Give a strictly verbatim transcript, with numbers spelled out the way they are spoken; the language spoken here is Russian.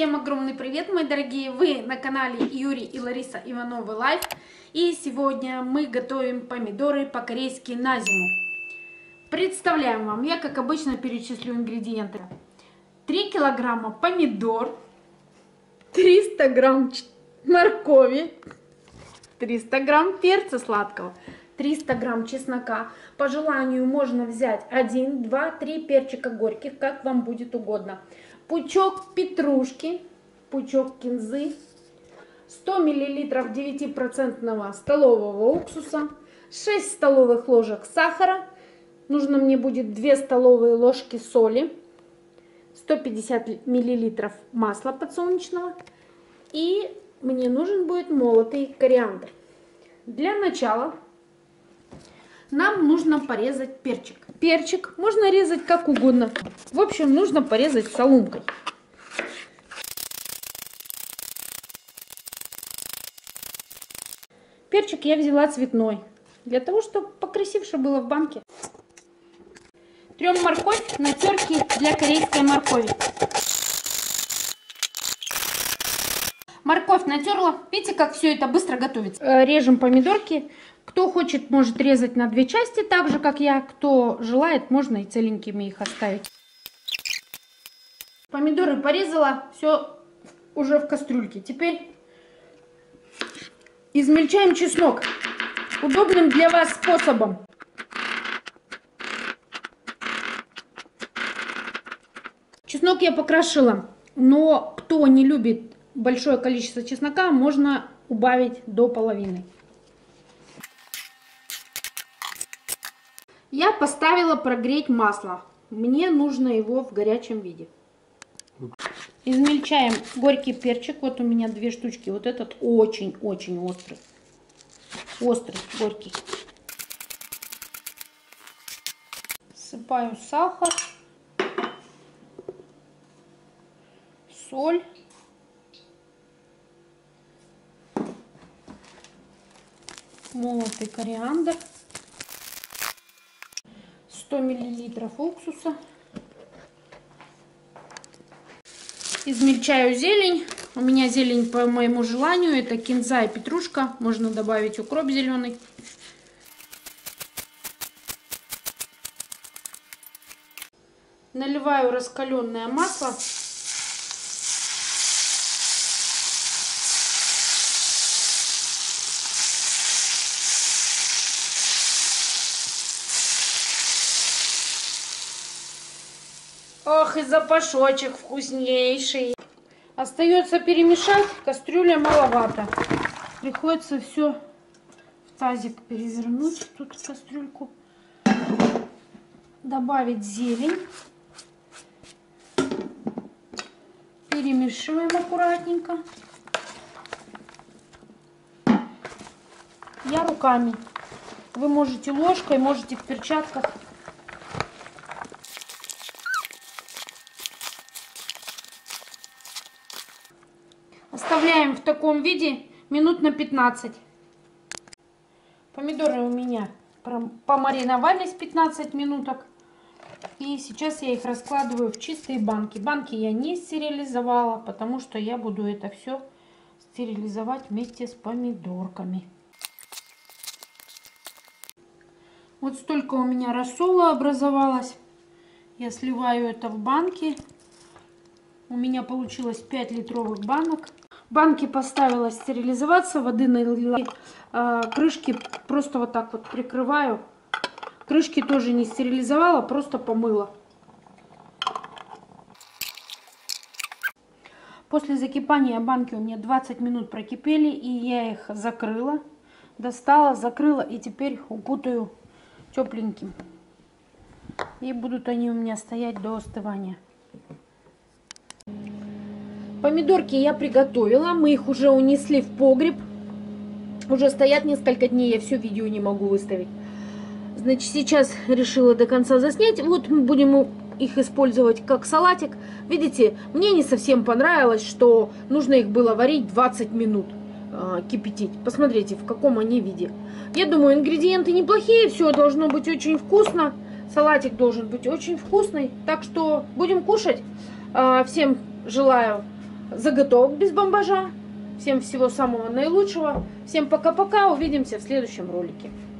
Всем огромный привет, мои дорогие! Вы на канале Юрий и Лариса Ивановы Лайф. И сегодня мы готовим помидоры по-корейски на зиму. Представляем вам, я как обычно перечислю ингредиенты. три килограмма помидор, триста грамм моркови, триста грамм перца сладкого, триста грамм чеснока. По желанию можно взять один, два, три перчика горьких, как вам будет угодно. Пучок петрушки, пучок кинзы, сто миллилитров девятипроцентного столового уксуса, шесть столовых ложек сахара, нужно мне будет две столовые ложки соли, сто пятьдесят миллилитров масла подсолнечного и мне нужен будет молотый кориандр. Для начала нам нужно порезать перчик. Перчик можно резать как угодно. В общем, нужно порезать соломкой. Перчик я взяла цветной, для того, чтобы покрасивше было в банке. Трем морковь на терке для корейской моркови. Морковь натерла. Видите, как все это быстро готовится. Режем помидорки. Кто хочет, может резать на две части, так же, как я. Кто желает, можно и целенькими их оставить. Помидоры порезала. Все уже в кастрюльке. Теперь измельчаем чеснок. Удобным для вас способом. Чеснок я покрошила. Но кто не любит большое количество чеснока, можно убавить до половины. Я поставила прогреть масло. Мне нужно его в горячем виде. Измельчаем горький перчик. Вот у меня две штучки. Вот этот очень-очень острый. Острый, горький. Всыпаю сахар. Соль. Молотый кориандр. сто миллилитров уксуса. Измельчаю зелень. У меня зелень по моему желанию. Это кинза и петрушка. Можно добавить укроп зеленый. Наливаю раскаленное масло. Ох, и запашочек вкуснейший. Остается перемешать. Кастрюля маловато. Приходится все в тазик перевернуть. Тут кастрюльку. Добавить зелень. Перемешиваем аккуратненько. Я руками. Вы можете ложкой, можете в перчатках. Оставляем в таком виде минут на пятнадцать. Помидоры у меня помариновались пятнадцать минуток. И сейчас я их раскладываю в чистые банки. Банки я не стерилизовала, потому что я буду это все стерилизовать вместе с помидорками. Вот столько у меня рассола образовалось. Я сливаю это в банки. У меня получилось пять литровых банок. Банки поставила стерилизоваться, воды налила, э, крышки просто вот так вот прикрываю. Крышки тоже не стерилизовала, просто помыла. После закипания банки у меня двадцать минут прокипели, и я их закрыла, достала, закрыла и теперь укутаю тепленьким. И будут они у меня стоять до остывания. Помидорки я приготовила, мы их уже унесли в погреб. Уже стоят несколько дней, я все видео не могу выставить. Значит, сейчас решила до конца заснять. Вот мы будем их использовать как салатик. Видите, мне не совсем понравилось, что нужно их было варить двадцать минут, э, кипятить. Посмотрите, в каком они виде. Я думаю, ингредиенты неплохие, все должно быть очень вкусно. Салатик должен быть очень вкусный. Так что будем кушать. Э, всем желаю заготовок без бомбажа. Всем всего самого наилучшего. Всем пока-пока. Увидимся в следующем ролике.